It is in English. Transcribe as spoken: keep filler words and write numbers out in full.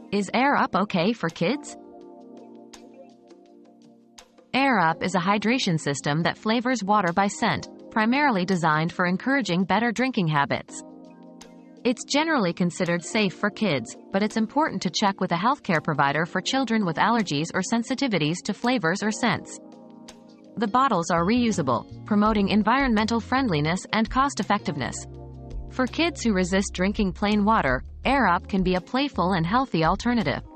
Is Air Up okay for kids? Air Up is a hydration system that flavors water by scent, primarily designed for encouraging better drinking habits. It's generally considered safe for kids, but it's important to check with a healthcare provider for children with allergies or sensitivities to flavors or scents. The bottles are reusable, promoting environmental friendliness and cost-effectiveness. For kids who resist drinking plain water, Air Up can be a playful and healthy alternative.